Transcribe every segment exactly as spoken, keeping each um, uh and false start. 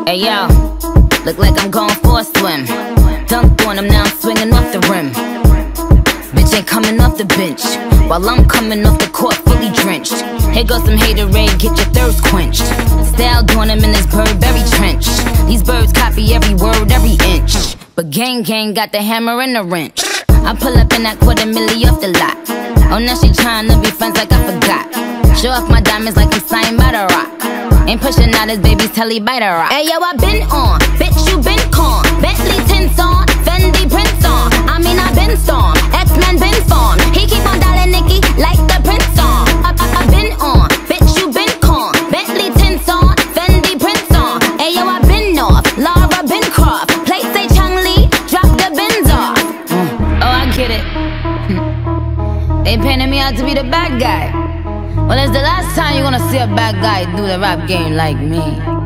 Hey yo, look like I'm going for a swim. Dunked on him, now I'm swinging off the rim. Bitch ain't coming off the bench, while I'm coming off the court fully drenched. Here goes some haterade, get your thirst quenched. Style doing him in this Burberry trench. These birds copy every word, every inch. But gang gang got the hammer and the wrench. I pull up in that quarter milli off the lot. Oh, now she tryna be friends like I forgot. Show off my diamonds like I'm signed by the rock. Ain't pushing out his baby's telly by the rock. Hey yo, I been on, bitch you been con. Bentley tints on, Fendi prints on. I mean I been storm, X-Men been formed. He keep on dialing Nicki like the Prince song. I, I, I been on, bitch you been con. Bentley tints on, Fendi prints on. Hey yo, I been off, Laura been Croft. Play say Chung Lee, drop the bins off. Mm. Oh I get it. They painted me out to be the bad guy. Well, it's the last time you're gonna see a bad guy do the rap game like me.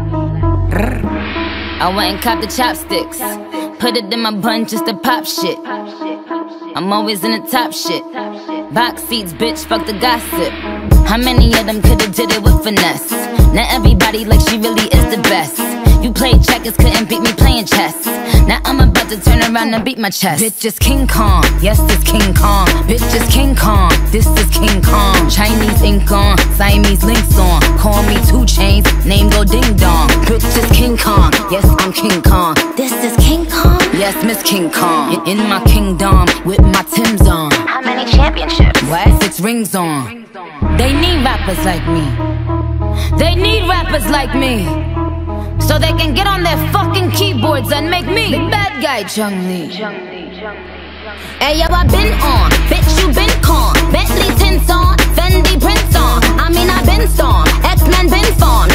I went and copped the chopsticks, put it in my bun just to pop shit. I'm always in the top shit. Box seats, bitch, fuck the gossip. How many of them could've did it with finesse? Not everybody like she really is the best. You played checkers, couldn't beat me playing chess. Now I'm about to turn around and beat my chest. Bitch is King Kong, yes this King Kong. Bitch is King Kong, this is King Kong. Chinese ink on, Siamese links on. Call me two chains, name go ding dong. Bitch is King Kong, yes I'm King Kong. This is King Kong, yes Miss King Kong. In my kingdom, with my Timbs on. How many championships? What? Six rings on. They need rappers like me. They need rappers like me, so they can get on their fucking keyboards and make me the bad guy, Chung Lee. Hey yo, I been on, bitch you been con. Bentley tints on, Fendi prints on. I mean I been storm, X-Men been formed.